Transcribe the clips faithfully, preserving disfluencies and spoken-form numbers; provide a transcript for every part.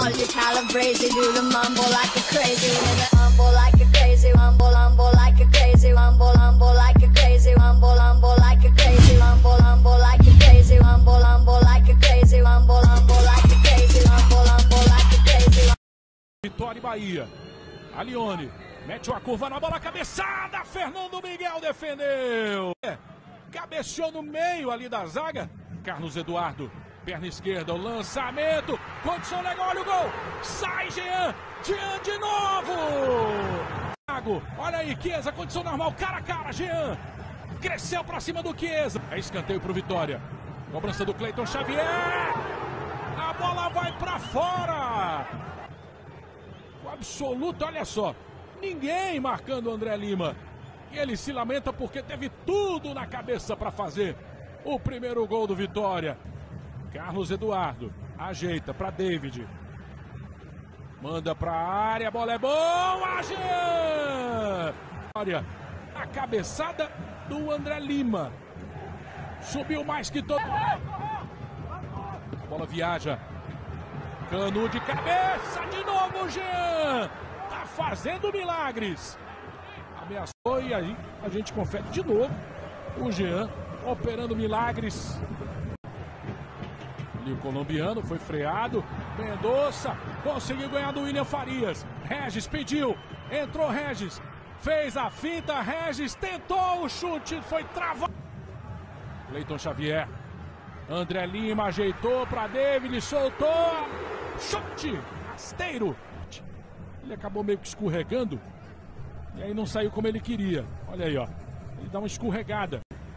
All you calabrese do the mumble like a crazy nigga. Mumble like a crazy, mumble, mumble like a crazy, mumble, mumble like a crazy, mumble, mumble like a crazy, mumble, mumble like a crazy, mumble, mumble like a crazy, mumble, mumble like a crazy, mumble, mumble like a crazy. Vitória e Bahia. Alione mete uma curva na bola, cabeçada. Fernando Miguel defendeu. É, cabeceou no meio ali da zaga. Carlos Eduardo, perna esquerda, o lançamento. Condição legal, olha o gol. Sai Jean. Jean de novo. Olha aí, Chiesa, condição normal, cara a cara, Jean. Cresceu pra cima do Chiesa. É escanteio pro Vitória. Cobrança do Cleiton Xavier. A bola vai pra fora. O absoluto, olha só. Ninguém marcando o André Lima. E ele se lamenta porque teve tudo na cabeça para fazer o primeiro gol do Vitória. Carlos Eduardo ajeita para David. Manda para a área, a bola é boa, Jean! Olha, a cabeçada do André Lima. Subiu mais que todo. A bola viaja. Canu de cabeça, de novo, Jean! Tá fazendo milagres. Ameaçou e aí a gente confere de novo o Jean operando milagres. Ali o colombiano foi freado. Mendonça conseguiu ganhar do William Farias. Regis pediu, entrou Regis, fez a finta, Regis tentou o chute, foi travado. Cleiton Xavier, André Lima ajeitou para David, soltou, chute, rasteiro. Ele acabou meio que escorregando e aí não saiu como ele queria. Olha aí, ó, ele dá uma escorregada.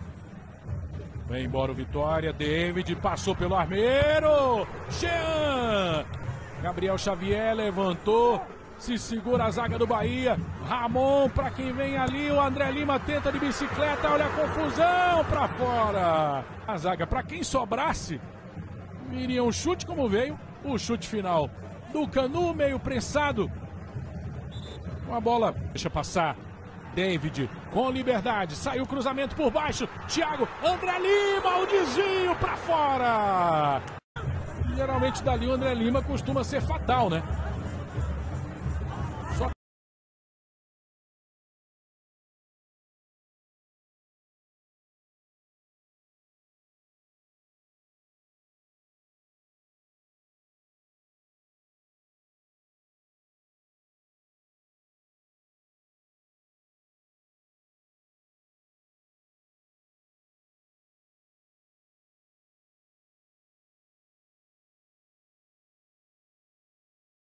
Vem embora o Vitória, David passou pelo armeiro, Jean, Gabriel Xavier levantou, se segura a zaga do Bahia, Ramon para quem vem ali, o André Lima tenta de bicicleta, olha a confusão para fora. A zaga, para quem sobrasse, viria um chute como veio, o chute final do Canu, meio prensado, uma bola, deixa passar. David com liberdade, saiu o cruzamento por baixo, Thiago, André Lima, o desvio para fora. Geralmente dali o André Lima costuma ser fatal, né?